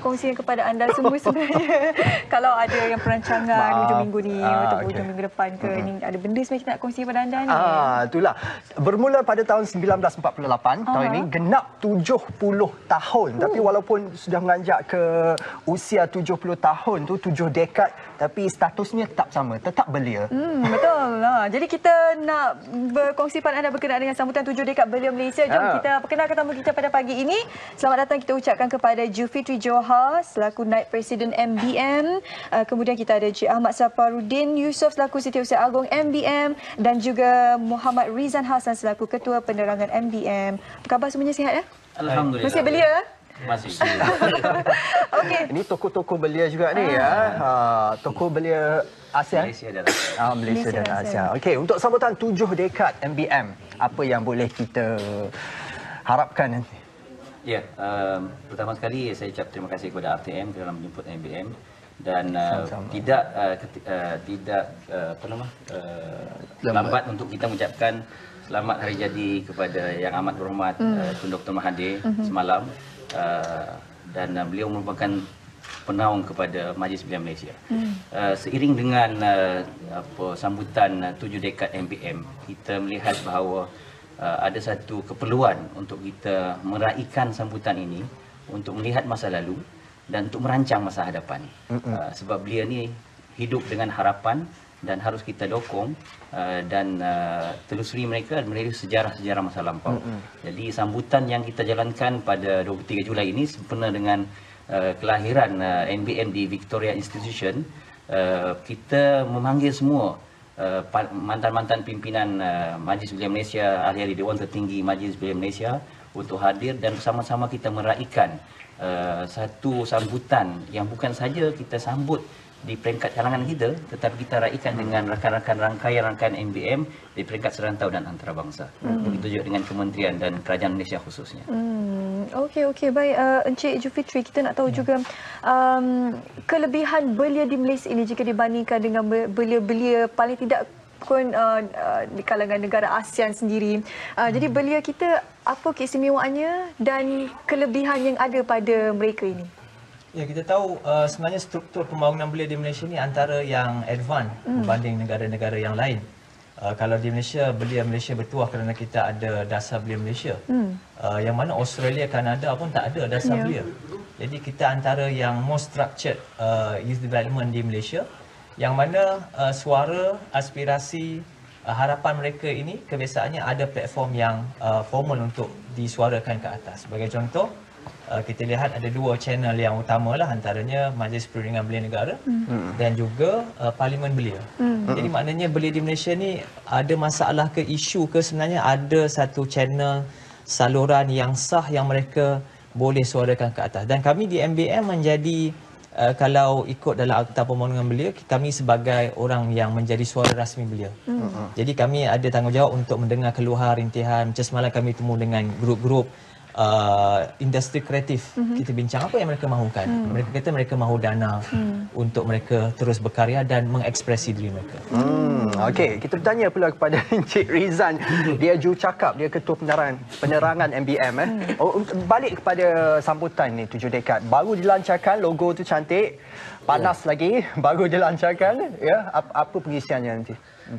kongsikan kepada anda semua sebenarnya. Kalau ada yang perancangan hujung minggu ni atau hujung minggu depan ke, ni ada benda sebenarnya kita nak kongsi kepada anda ni. Itulah. Bermula pada tahun 1948, tahun ini genap 70 tahun. Tapi walaupun sudah menganjak ke usia 70 tahun tu, 7 dekad, tapi statusnya tetap sama, tetap belia. Betul. Jadi kita nak berkongsi pada anda berkenaan dengan sambutan 7 dekad belia Malaysia. Jom kita perkenalkan tamu kita pada pagi ini. Selamat datang kita ucapkan kepada Julfitri Johar selaku Naib Presiden MBM. Kemudian kita ada Cik Ahmad Safarudin Yusof selaku Setiausaha Agong MBM dan juga Muhammad Rizan Hassan selaku Ketua Penerangan MBM. Apa khabar semuanya, sihat ya? Alhamdulillah. Masih belia? Masih. Okey. Ini tokoh-tokoh belia juga ni ya. Tokoh belia ASEAN. Malaysia dan ASEAN. Okey, untuk sambutan 7 dekad MBM, apa yang boleh kita harapkan nanti? Ya, pertama sekali saya ucap terima kasih kepada RTM kerana menjemput MBM dan tidak lambat untuk kita mengucapkan selamat hari jadi kepada Yang Amat Berhormat Tun Dr. Mahathir semalam, dan beliau merupakan penaung kepada Majlis Belia Malaysia. Seiring dengan sambutan 7 dekad MBM, kita melihat bahawa ada satu keperluan untuk kita meraihkan sambutan ini untuk melihat masa lalu dan untuk merancang masa hadapan. Sebab belia ni hidup dengan harapan dan harus kita dokong dan telusuri mereka sejarah-sejarah masa lampau. Jadi sambutan yang kita jalankan pada 23 Julai ini sempena dengan kelahiran NBM di Victoria Institution. Kita memanggil semua mantan-mantan pimpinan Majlis Belia Malaysia, ahli-ahli Dewan Tertinggi Majlis Belia Malaysia untuk hadir dan bersama-sama kita meraihkan satu sambutan yang bukan saja kita sambut di peringkat kalangan kita, tetapi kita raihkan dengan rakan-rakan rangkaian MBM di peringkat serantau dan antarabangsa. Begitu juga dengan kementerian dan kerajaan Malaysia khususnya. Okey, baik. Encik Julfitri, kita nak tahu juga kelebihan belia di Malaysia ini jika dibandingkan dengan belia-belia paling tidak pun di kalangan negara ASEAN sendiri. Jadi belia kita, apa keistimewaannya dan kelebihan yang ada pada mereka ini? Ya, kita tahu sebenarnya struktur pembangunan belia di Malaysia ni antara yang advance berbanding negara-negara yang lain. Kalau di Malaysia, belia Malaysia bertuah kerana kita ada dasar belia Malaysia. Yang mana Australia, Kanada pun tak ada dasar belia. Jadi kita antara yang most structured youth development di Malaysia, yang mana suara, aspirasi, harapan mereka ini kebiasaannya ada platform yang formal untuk disuarakan ke atas. Sebagai contoh, kita lihat ada 2 channel yang utama lah, antaranya Majlis Perundingan Belia Negara dan juga Parlimen Belia. Jadi maknanya belia di Malaysia ni ada masalah ke isu ke, sebenarnya ada satu channel saluran yang sah yang mereka boleh suarakan ke atas. Dan kami di MBM menjadi kalau ikut dalam Akta Pembangunan Belia, kami sebagai orang yang menjadi suara rasmi belia. Jadi kami ada tanggungjawab untuk mendengar keluhan, rintihan. Macam semalam kami temu dengan grup-grup industri kreatif. Kita bincang apa yang mereka mahukan. Mereka kata mereka mahu dana untuk mereka terus berkarya dan mengekspresi diri mereka. Okey, kita bertanya pula kepada Encik Rizan. Dia jurucakap, dia Ketua Penerangan MBM. Balik kepada sambutan ni 7 dekad. Baru dilancarkan, logo tu cantik. Panas lagi, baru dilancarkan. Ya, apa pengisiannya nanti?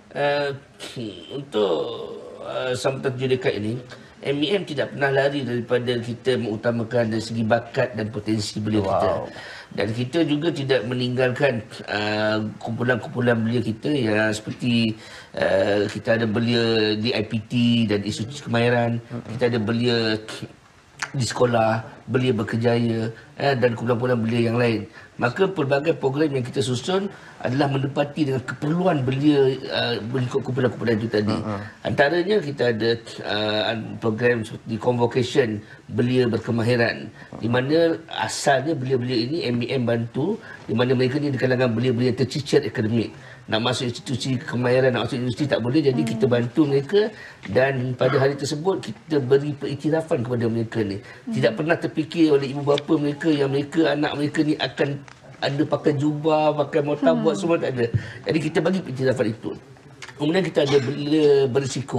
Untuk sambutan 7 dekad ini, MBM tidak pernah lari daripada kita mengutamakan dari segi bakat dan potensi belia kita. Dan kita juga tidak meninggalkan kumpulan-kumpulan belia kita yang seperti kita ada belia di IPT dan Institusi Kemahiran, kita ada belia di sekolah, belia berkejaya dan kumpulan-kumpulan belia yang lain. Maka pelbagai program yang kita susun adalah menepati dengan keperluan belia mengikut kumpulan-kumpulan itu tadi. Antaranya kita ada program seperti convocation belia berkemahiran, di mana asalnya belia-belia ini MBM bantu, di mana mereka ni di kalangan belia-belia tercicir akademik. Nak masuk institusi kemahiran, nak masuk institusi tak boleh, jadi kita bantu mereka dan pada hari tersebut kita beri periktirafan kepada mereka ni. Tidak pernah terfikir oleh ibu bapa mereka yang mereka, anak mereka ni akan ada pakai jubah, pakai mortabot, semua tak ada. Jadi kita bagi periktirafan itu. Kemudian kita ada belia berisiko.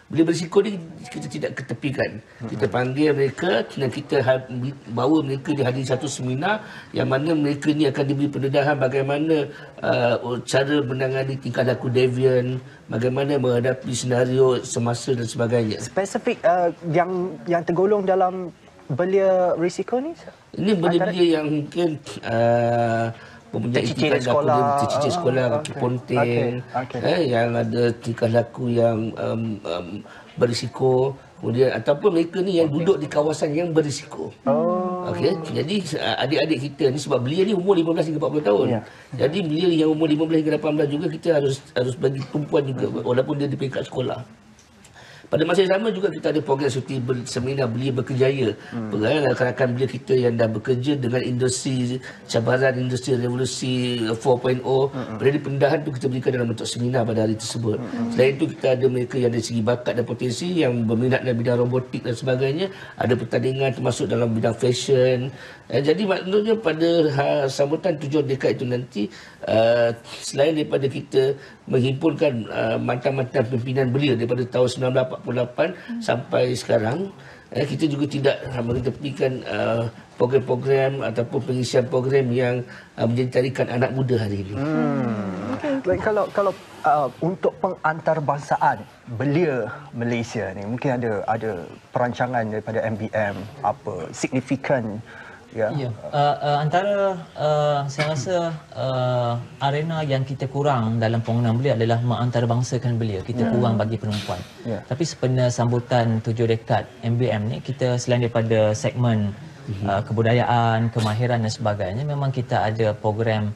belia berisiko ni kita tidak ketepikan. Kita panggil mereka dan kita bawa mereka di hadir satu seminar yang mana mereka ni akan diberi pendedahan bagaimana cara menangani tingkah laku devian, bagaimana menghadapi senario semasa dan sebagainya. Spesifik yang tergolong dalam belia risiko ni? Ini belia-belia yang mungkin mempunyai tingkah laku tercicir sekolah, kaki ponteng, yang ada tingkah laku yang berisiko, kemudian ataupun mereka ni yang duduk di kawasan yang berisiko. Okey, jadi adik-adik kita ni sebab belia ni umur 15 hingga 40 tahun. Jadi belia yang umur 15 hingga 18 juga kita harus bagi tumpuan juga walaupun dia di peringkat sekolah. Pada masa yang sama juga kita ada program seperti seminar Belia Berkejaya. Rakan-rakan belia kita yang dah bekerja dengan industri cabaran industri revolusi 4.0. Jadi pendedahan tu kita berikan dalam bentuk seminar pada hari tersebut. Selain itu kita ada mereka yang dari segi bakat dan potensi yang berminat dalam bidang robotik dan sebagainya. Ada pertandingan termasuk dalam bidang fashion. Jadi maknanya pada sambutan 7 dekad itu nanti selain daripada kita menghimpunkan mantan-mantan pimpinan belia daripada tahun 1948 sampai sekarang, kita juga tidak mengetepikan program-program ataupun pengisian program yang menjadi tarikan anak muda hari ini. Baik, kalau untuk pengantarbangsaan belia Malaysia ni mungkin ada perancangan daripada MBM apa signifikan. Ya. Antara saya rasa arena yang kita kurang dalam penggunaan belia adalah mengantarabangsakan belia. Kita kurang bagi perempuan. Tapi sebenarnya sambutan 7 dekad MBM ni, kita selain daripada segmen kebudayaan, kemahiran dan sebagainya, memang kita ada program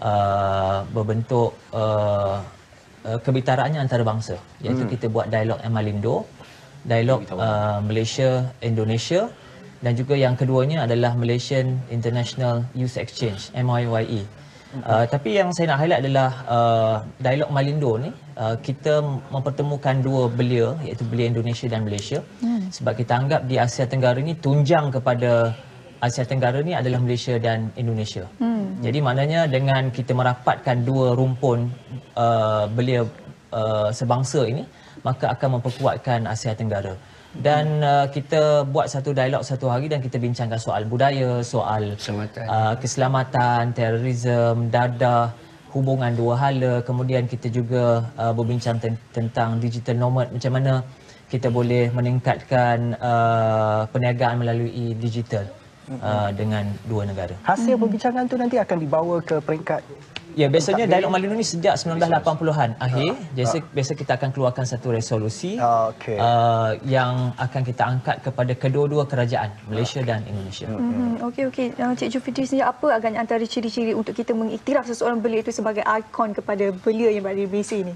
berbentuk kebitaraannya antarabangsa. Iaitu kita buat dialog Malindo, dialog Malaysia Indonesia, dan juga yang keduanya adalah Malaysian International Youth Exchange, MIYE. Tapi yang saya nak highlight adalah dialog Malindo ni, kita mempertemukan dua belia, iaitu belia Indonesia dan Malaysia. Sebab kita anggap di Asia Tenggara ni, tunjang kepada Asia Tenggara ni adalah Malaysia dan Indonesia. Jadi maknanya dengan kita merapatkan dua rumpun belia sebangsa ini, maka akan memperkuatkan Asia Tenggara. Dan kita buat satu dialog satu hari dan kita bincangkan soal budaya, soal keselamatan, terorisme, dadah, hubungan dua hala. Kemudian kita juga berbincang tentang digital nomad, macam mana kita boleh meningkatkan perniagaan melalui digital dengan dua negara. Hasil perbincangan tu nanti akan dibawa ke peringkat. Ya, biasanya dialog Malindo ni sejak 1980-an akhir. Biasa kita akan keluarkan satu resolusi yang akan kita angkat kepada kedua-dua kerajaan, Malaysia dan Indonesia. Okey. Cik Jufitri sendiri, apa agaknya antara ciri-ciri untuk kita mengiktiraf seseorang belia itu sebagai ikon kepada belia yang berada di Malaysia ini?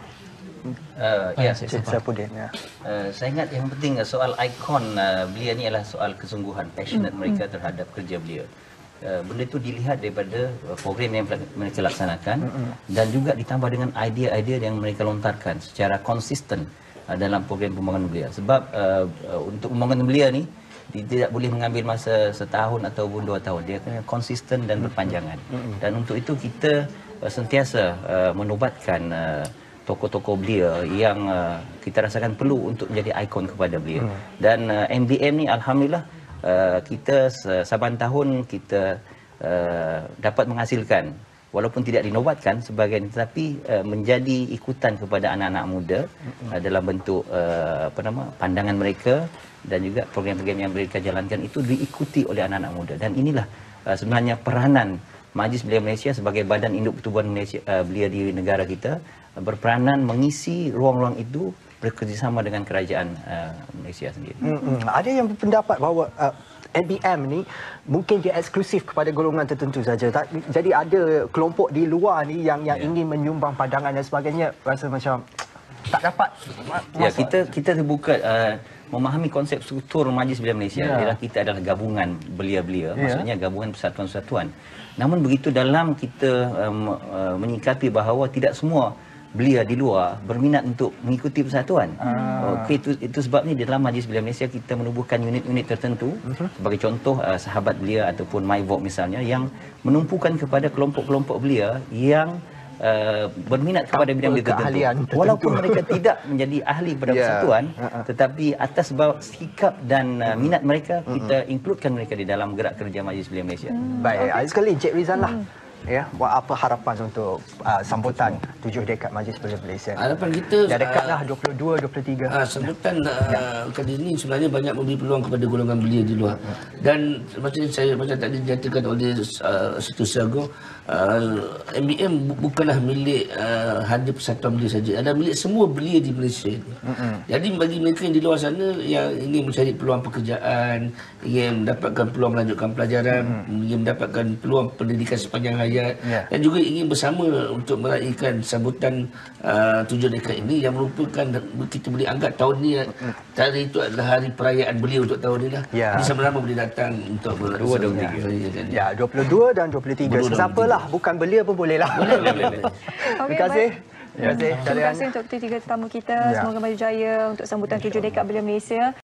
Saya ingat yang penting soal ikon belia ni adalah soal kesungguhan, passionate mereka terhadap kerja belia. Benda itu dilihat daripada program yang mereka laksanakan dan juga ditambah dengan idea-idea yang mereka lontarkan secara konsisten dalam program pembangunan belia. Sebab untuk pembangunan belia ni tidak boleh mengambil masa setahun ataupun 2 tahun. Dia kena konsisten dan berpanjangan. Dan untuk itu kita sentiasa menobatkan tokoh-tokoh belia yang kita rasakan perlu untuk menjadi ikon kepada belia. Dan MBM ni alhamdulillah kita saban tahun kita dapat menghasilkan, walaupun tidak dinobatkan sebagian, tetapi menjadi ikutan kepada anak-anak muda dalam bentuk pandangan mereka, dan juga program-program yang mereka jalankan itu diikuti oleh anak-anak muda. Dan inilah sebenarnya peranan Majlis Belia Malaysia sebagai badan induk pertubuhan Malaysia, belia di negara kita, berperanan mengisi ruang-ruang itu bekerjasama dengan kerajaan Malaysia sendiri. Ada yang berpendapat bahawa MBM ni mungkin dia eksklusif kepada golongan tertentu saja. Jadi ada kelompok di luar ni yang ingin menyumbang pandangan dan sebagainya, rasa macam tak dapat. Ya, kita terbuka memahami konsep struktur Majlis Belia Malaysia. Ialah kita adalah gabungan belia-belia, maksudnya gabungan persatuan-persatuan. Namun begitu dalam kita menyikapi bahawa tidak semua belia di luar berminat untuk mengikuti persatuan. Okey, itu sebabnya di dalam Majlis Belia Malaysia kita menubuhkan unit-unit tertentu. Sebagai contoh Sahabat Belia ataupun My Vote misalnya, yang menumpukan kepada kelompok-kelompok belia yang berminat kepada bidang tertentu. keahlian tertentu. Walaupun mereka tidak menjadi ahli pada persatuan, tetapi atas sebab sikap dan minat mereka, kita includekan mereka di dalam gerak kerja Majlis Belia Malaysia. Baik, sekali Encik Rizal lah. Ya, buat apa harapan untuk sambutan 7 dekad Majlis Belia Malaysia? Harapan kita Dah dekatlah 22, 23. sambutan kali ini sebenarnya banyak memberi peluang kepada golongan belia di luar. Dan macam tadi dinyatakan oleh Siti Siago, MBM bukanlah milik hanya Persatuan Belia saja, adalah milik semua belia di Malaysia ini. Jadi bagi mereka yang di luar sana yang ingin mencari peluang pekerjaan, ingin mendapatkan peluang melanjutkan pelajaran, ingin mendapatkan peluang pendidikan sepanjang hayat, dan juga ingin bersama untuk meraihkan sambutan 7 dekad ini yang merupakan, kita boleh anggap tahun ni hari itu adalah hari perayaan belia untuk tahun ini lah. Jadi sama-sama boleh datang untuk 22 ya, 22 dan 23. Sesiapa lah, bukan belia pun boleh lah. Boleh. Terima kasih. Terima kasih. Terima kasih untuk ketiga tetamu kita. Semoga maju jaya untuk sambutan 7 dekad Belia Malaysia.